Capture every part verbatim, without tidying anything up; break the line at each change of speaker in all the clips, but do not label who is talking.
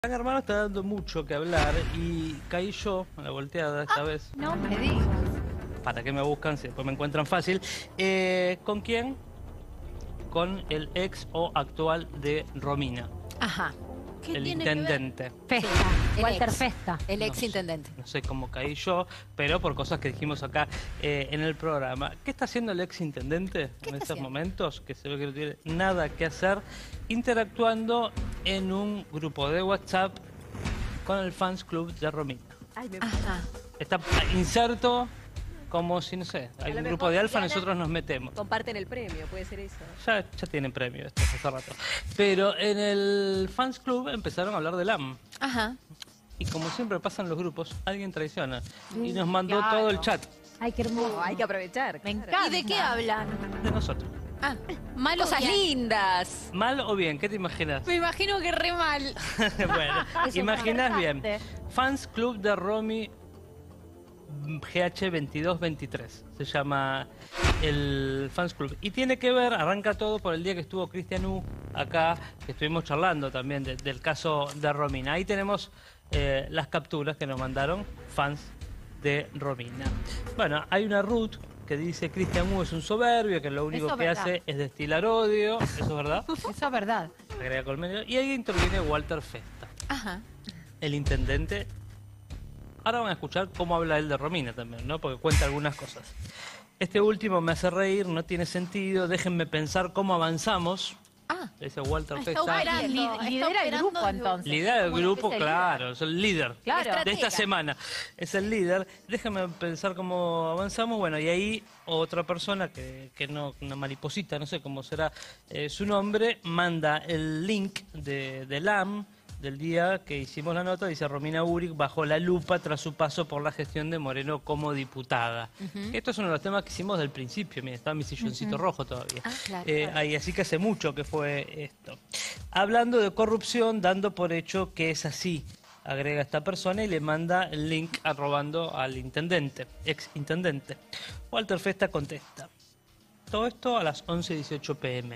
Gran Hermano está dando mucho que hablar y caí yo a la volteada esta
ah,
vez.
No me digas.
¿Para qué me buscan si después me encuentran fácil? Eh, ¿Con quién? Con el ex o actual de Romina.
Ajá.
¿Qué
El
tiene que ver?
intendente.
Festa.
El
Walter
ex.
Festa.
El
No
ex
sé.
intendente.
No sé cómo caí yo, pero por cosas que dijimos acá eh, en el programa. ¿Qué está haciendo el ex intendente en
está
estos
haciendo?
momentos? Que se ve que no tiene nada que hacer, interactuando en un grupo de WhatsApp con el fans club de Romina.
Ay, me... Ajá.
Está inserto como si, no sé, hay
A lo
un grupo
mejor
de alfa,
Diana-
nosotros nos metemos.
Comparten el premio, puede ser eso.
Ya, ya tienen premio esto hace rato. Pero en el fans club empezaron a hablar del A M.
Ajá.
Y como siempre pasa en los grupos, alguien traiciona. Y nos mandó
claro.
todo el chat
Ay, qué hermoso.
Oh, hay que aprovechar.
Me
claro.
encanta.
¿Y de qué hablan?
de nosotros.
Ah,
Mal o
cosas
bien.
lindas.
¿Mal o bien? ¿Qué te imaginas?
Me imagino que re mal.
Bueno,
Es
imaginas bien.
interesante.
Fans Club de Romy G H veintidós veintitrés. Se llama el Fans Club. Y tiene que ver, arranca todo por el día que estuvo Cristian U acá, que estuvimos charlando también de- del caso de Romina. Ahí tenemos eh, las capturas que nos mandaron fans de Romina. Bueno, hay una root que dice Cristian U es un soberbio, que lo único
Eso
que
verdad.
hace es destilar odio. ¿Eso es verdad?
Eso es verdad.
Agrega Colmenero. Y ahí interviene Walter Festa,
Ajá.
el intendente. Ahora van a escuchar cómo habla él de Romina también, ¿no? Porque cuenta algunas cosas. Este último me hace reír, no tiene sentido, déjenme pensar cómo avanzamos.
Ah.
Dice Walter
Ah,
Festa.
está
Ah, li-
Operando, está
lidera el
operando
grupo
desde-
entonces.
Líder del
Bueno,
grupo,
es el
claro, es el líder
Claro.
de esta
Estratega.
semana. Es el líder. Déjame pensar cómo avanzamos. Bueno, y ahí otra persona que, que no, una mariposita, no sé cómo será eh, su nombre, manda el link de, del A M del día que hicimos la nota. Dice Romina Uric bajo la lupa tras su paso por la gestión de Moreno como diputada. Esto es uno de los temas que hicimos del principio. Mira, está mi silloncito rojo todavía.
Ah, claro,
Eh,
claro.
ahí, así que hace mucho que fue esto. Hablando de corrupción, dando por hecho que es así, agrega esta persona y le manda el link arrobando al intendente, ex intendente. Walter Festa contesta. Todo esto a las once y dieciocho pm.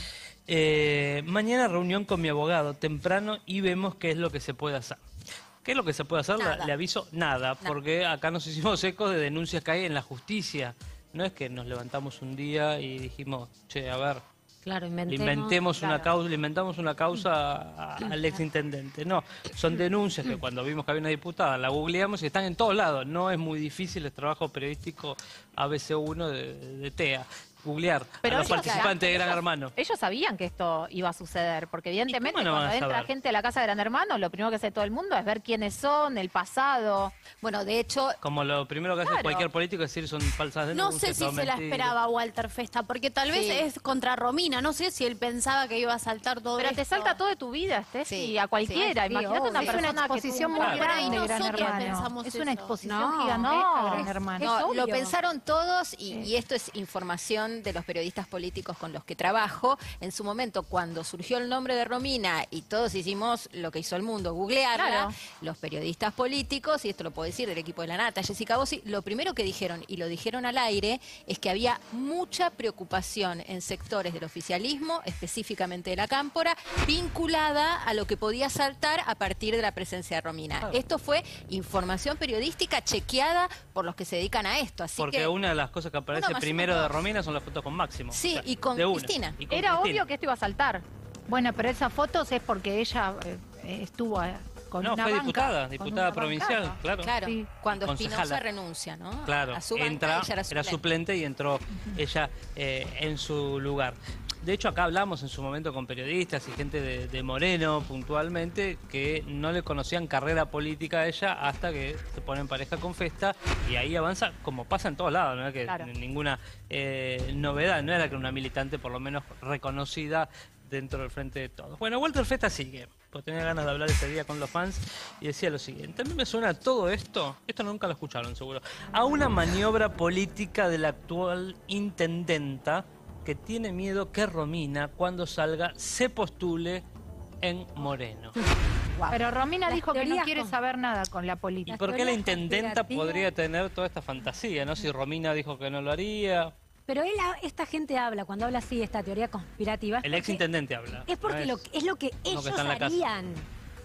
Eh, mañana reunión con mi abogado temprano y vemos qué es lo que se puede hacer. ¿Qué es lo que se puede hacer?
Nada.
Le aviso, nada, porque acá nos hicimos ecos de denuncias que hay en la justicia. No es que nos levantamos un día y dijimos, che, a ver,
Claro,
le
inventemos.
inventemos una
claro.
causa, le inventamos una causa a- al ex intendente. No, son denuncias que cuando vimos que había una diputada la googleamos y están en todos lados. No es muy difícil el trabajo periodístico A B C uno de, de TEA. Googlear
Pero
a los
ellos-
participantes de Gran
ellos-
Hermano.
Ellos sabían que esto iba a suceder, porque evidentemente
cómo no van
cuando
a
entra
saber?
gente a la casa de Gran Hermano, lo primero que hace todo el mundo es ver quiénes son, el pasado.
Bueno, de hecho,
Como lo primero que hace
Claro.
cualquier político es decir son falsas
No
denuncias.
sé si
son
se la
mentiras.
esperaba Walter Festa, porque tal vez
Sí.
es contra Romina. No sé si él pensaba que iba a saltar todo
Pero te
esto.
salta todo de tu vida, Steffi,
Sí,
a cualquiera.
sí,
Imagínate
obvio.
una
Es
persona
una
que tuvo
exposición
un
muy
gran-
grande,
de Gran
nosotros
Hermano.
pensamos
Es una
eso.
exposición
No,
gigantesca
no.
de Gran Hermano.
no,
Es
lo
obvio.
pensaron todos y, y esto es información de los periodistas políticos con los que trabajo. En su momento, cuando surgió el nombre de Romina y todos hicimos lo que hizo el mundo, googlearla,
Claro.
los periodistas políticos, y esto lo puedo decir del equipo de la Nata, Jessica Bossi, lo primero que dijeron, y lo dijeron al aire, es que había mucha preocupación en sectores del oficialismo, específicamente de la Cámpora, vinculada a lo que podía saltar a partir de la presencia de Romina.
Claro.
Esto fue información periodística chequeada por los que se dedican a esto. Así
Porque
que,
una de las cosas que aparece
Uno más
primero
uno,
de
dos.
Romina son las fotos con Máximo.
Sí, y con
de una.
Cristina.
Y con
Era
Cristina.
obvio que esto iba a saltar.
Bueno, pero esas fotos es porque ella eh, eh, estuvo eh, con
No,
una
fue
banca,
diputada,
con
diputada
una
provincial,
bancada.
claro.
Claro,
Sí.
cuando
Concejala.
Espinosa renuncia, ¿no?
Claro,
A su banca,
entra,
ella era
era
suplente.
suplente y entró ella eh, en su lugar. De hecho, acá hablamos en su momento con periodistas y gente de, de Moreno, puntualmente, que no le conocían carrera política a ella hasta que se pone en pareja con Festa y ahí avanza, como pasa en todos lados, no es que
Claro.
ninguna eh, novedad, no era que era una militante por lo menos reconocida dentro del frente de todos. Bueno, Walter Festa sigue, porque tenía ganas de hablar ese día con los fans y decía lo siguiente: a mí me suena todo esto, esto nunca lo escucharon seguro, a una maniobra política de la actual intendenta que tiene miedo que Romina, cuando salga, se postule en Moreno.
Pero Romina
Las
dijo que no
teorías
quiere
con-
saber nada con la
¿Y
política.
por qué la
teorías
intendenta
conspirativas-
podría tener toda esta fantasía, no? Si Romina dijo que no lo haría.
Pero él, esta gente habla, cuando habla así, esta teoría conspirativa. es
El ex
porque-
intendente habla.
Es porque
¿no
lo, es lo que
uno
ellos
que está en la casa.
harían.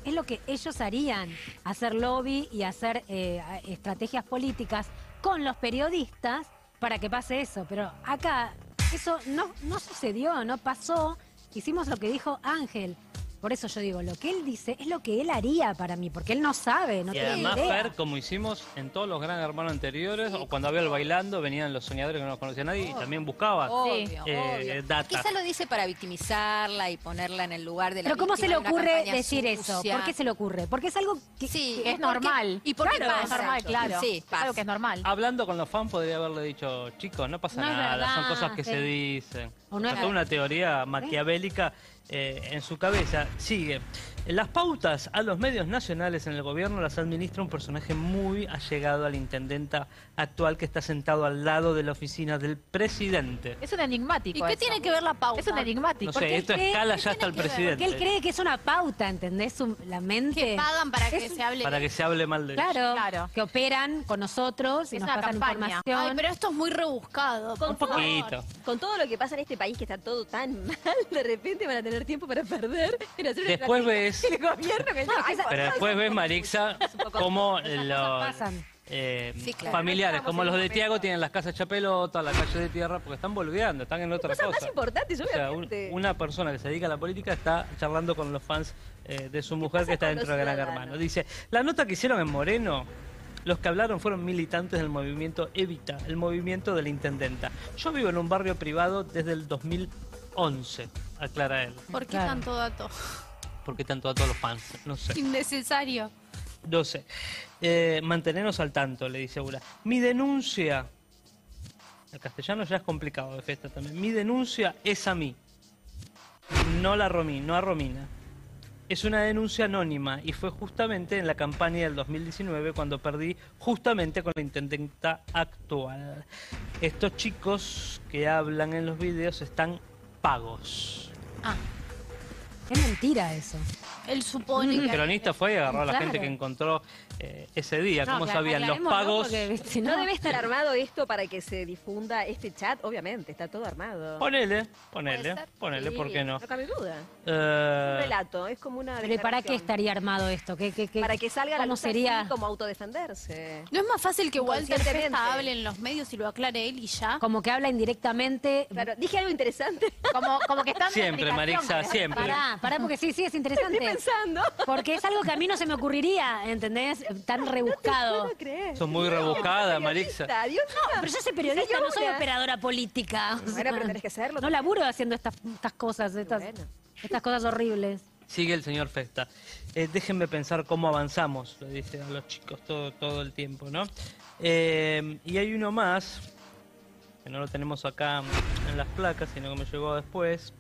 es lo que ellos harían, hacer lobby y hacer eh, estrategias políticas con los periodistas para que pase eso. Pero acá eso no, no sucedió, no pasó. Hicimos lo que dijo Ángel. Por eso yo digo, lo que él dice es lo que él haría para mí, porque él no sabe, no
Y
tiene
además,
idea.
Fer, como hicimos en todos los Gran Hermanos anteriores, o cuando había el bailando, venían los soñadores que no los conocía nadie y también buscaban
Obvio,
eh,
obvio.
data.
Quizá lo dice para victimizarla y ponerla en el lugar de la
Pero ¿cómo se le
víctima de una
ocurre
campaña
decir eso?
sucia.
¿Por qué se le ocurre? Porque es algo que...
Sí,
Es
porque-
normal.
Y porque
Claro,
pasa.
Es normal, claro.
Sí,
Es
pasa.
algo que es normal.
Hablando con los fans podría haberle dicho, chicos, no pasa
No es
nada,
verdad,
son cosas que
sí.
se dicen.
O no es
Toda
verdad.
una teoría maquiavélica eh, en su cabeza. Sigue. Las pautas a los medios nacionales en el gobierno las administra un personaje muy allegado a la intendenta actual que está sentado al lado de la oficina del presidente.
Es un enigmático.
¿Y qué
eso.
tiene que ver la pauta?
Es un enigmático.
No sé, esto
cree-
escala
¿qué
ya hasta el
tiene que ver?
presidente.
Porque él cree que es una pauta, ¿entendés? Su- la mente...
Que pagan para que
Es-
se hable.
Para que se hable mal de ellos.
Claro,
Claro.
que operan con nosotros y
Es
nos
una
pasan
campaña.
información.
Ay, pero esto es muy rebuscado.
Con
Un
todo-
poquito.
Con todo lo que pasa en este país, que está todo tan mal, de repente van a tener tiempo para perder en hacer una
Después
estrategia.
ves-
El gobierno que
No,
Ay,
esa-
Pero después ves, Marixa, cómo los
pasan.
eh,
Sí, claro.
familiares,
Estamos
como
en
los
un
de
momento.
Tiago, tienen las casas hecha pelota, la calle de tierra, porque están boludeando, están en otra
cosas
cosa.
más importantes,
O sea, un-
obviamente.
una persona que se dedica a la política está charlando con los fans eh, de su mujer
pasa
que está
con
dentro
los
de Gran
ciudadanos?
Hermano. Dice, la nota que hicieron en Moreno, los que hablaron fueron militantes del movimiento Evita, el movimiento de la intendenta. Yo vivo en un barrio privado desde el dos mil once, aclara él.
¿Por qué
Claro.
tanto dato?
¿Por qué tanto a todos los fans? No sé.
Innecesario.
No sé. Eh, mantenernos al tanto, le dice Ura. Mi denuncia... El castellano ya es complicado de fiesta también. Mi denuncia es a mí. No la Romi, no a Romina. Es una denuncia anónima y fue justamente en la campaña del dos mil diecinueve cuando perdí justamente con la intendenta actual. Estos chicos que hablan en los videos están pagos.
Ah,
Es mentira eso.
él supone
El
que...
cronista fue y agarró a la
Claro.
gente que encontró eh, ese día.
No,
¿Cómo
que
sabían? Los
aclaremos, ¿no?
pagos...
Porque, si
No
no,
debe estar armado esto para que se difunda este chat, obviamente, está todo armado.
Ponele, ponele,
Puede ser.
ponele,
Sí,
¿por qué no?
No cabe duda.
Eh,
Un relato, es como una
Pero ¿y para qué
declaración.
estaría armado esto? ¿Qué, qué, qué-
Para que salga a la
¿Cómo
luz
sería?
así como autodefenderse.
¿No es más fácil que Walter
Inconscientemente.
Festa hable en los medios y lo aclare él y ya?
Como que habla indirectamente.
Claro, dije algo interesante.
Como, como que están en
Siempre,
aplicación,
Marixa,
¿no?
siempre.
Pará, pará, porque sí, sí, es interesante.
Estoy pensando.
Porque es algo que a mí no se me ocurriría, ¿entendés? Tan rebuscado.
No crees.
Son muy rebuscadas, Marixa.
Periodista, Dios mío.
Pero yo soy periodista, no soy
Señora.
operadora política.
Bueno, pero tenés que hacerlo.
No laburo haciendo estas, estas cosas, estas,
Bueno.
estas cosas horribles.
Sigue el señor Festa. Eh, déjenme pensar cómo avanzamos, le dice a los chicos todo, todo el tiempo, ¿no? Eh, y hay uno más, que no lo tenemos acá en las placas, sino que me llegó después,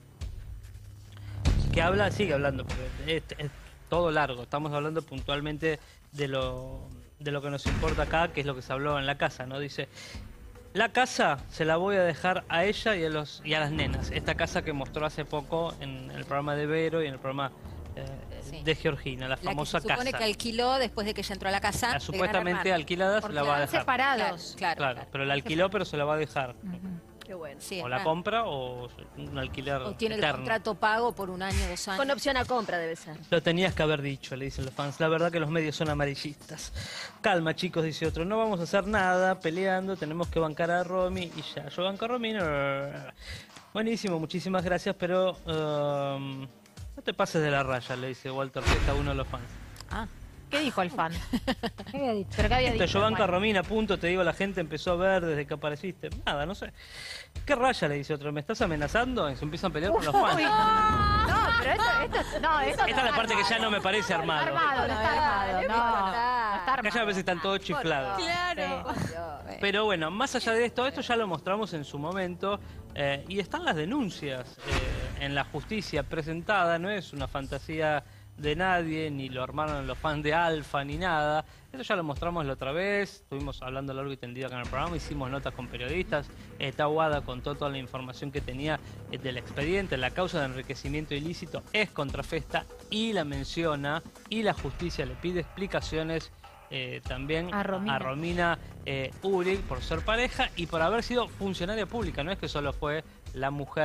que habla, sigue hablando, porque es, es todo largo. Estamos hablando puntualmente de lo, de lo que nos importa acá, que es lo que se habló en la casa, ¿no? Dice, la casa se la voy a dejar a ella y a, los, y a las nenas. Esta casa que mostró hace poco en el programa de Vero y en el programa eh,
Sí.
de Georgina, la
La que
famosa
se supone
casa.
que alquiló después de que ella entró a la casa.
La
de
supuestamente
Gran Hermano.
alquilada se
Porque
la va a
están
dejar.
separados.
Claro,
Claro,
claro.
pero la alquiló, pero se la va a dejar.
Qué bueno.
Sí,
O
es
la
verdad.
compra o un alquiler
O tiene el
eterno.
contrato pago por un año, dos años.
Con opción a compra debe ser.
Lo tenías que haber dicho, le dicen los fans. La verdad que los medios son amarillistas. Calma, chicos, dice otro. No vamos a hacer nada peleando. Tenemos que bancar a Romy y ya. Yo banco a Romy. no. Buenísimo, muchísimas gracias, pero um, no te pases de la raya, le dice Walter Festa a uno de los fans.
Ah,
¿Qué dijo el fan?
¿Qué había dicho?
¿Pero qué había
Esto,
dicho?
yo banco a
Bueno.
Romina, punto, te digo, la gente empezó a ver desde que apareciste. Nada, no sé. ¿Qué raya? Le dice otro. ¿Me estás amenazando? Y se empiezan a pelear con los fans.
No, pero esto, esto, no, esto
Esta es la parte que ya no me parece
no está
armado.
armado, no está armado, no, no está
Acá ya a
armado.
veces están todos chiflados.
claro.
Pero bueno, más allá de esto, esto ya lo mostramos en su momento eh, y están las denuncias eh, en la justicia presentada, no es una fantasía de nadie, ni lo armaron los fans de Alfa, ni nada. Esto ya lo mostramos la otra vez, estuvimos hablando largo y tendido acá en el programa, hicimos notas con periodistas, eh, Tahuada contó toda la información que tenía eh, del expediente, la causa de enriquecimiento ilícito es contra Festa y la menciona y la justicia le pide explicaciones eh, también
A Romina.
a Romina eh, Uric por ser pareja y por haber sido funcionaria pública. No es que solo fue la mujer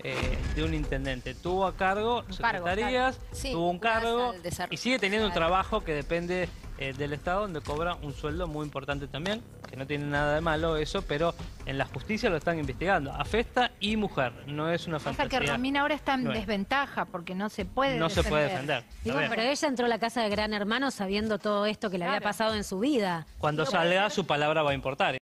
eh, de un intendente. Tuvo a cargo
Un cargo,
secretarías,
claro. Sí,
tuvo un
vinculadas
cargo
al desarrollo.
y sigue teniendo un
Claro.
trabajo que depende eh, del Estado, donde cobra un sueldo muy importante también, que no tiene nada de malo eso, pero en la justicia lo están investigando. Afecta y mujer, no es una
O sea
fantasía.
que Romina ahora está en
No es.
desventaja porque no se puede
No se puede
defender.
defender.
Digo,
A ver,
pero ella entró a la casa de Gran Hermano sabiendo todo esto que le había
Claro.
pasado en su vida.
cuando
Digo, puede
salga,
ser-
su palabra va a importar.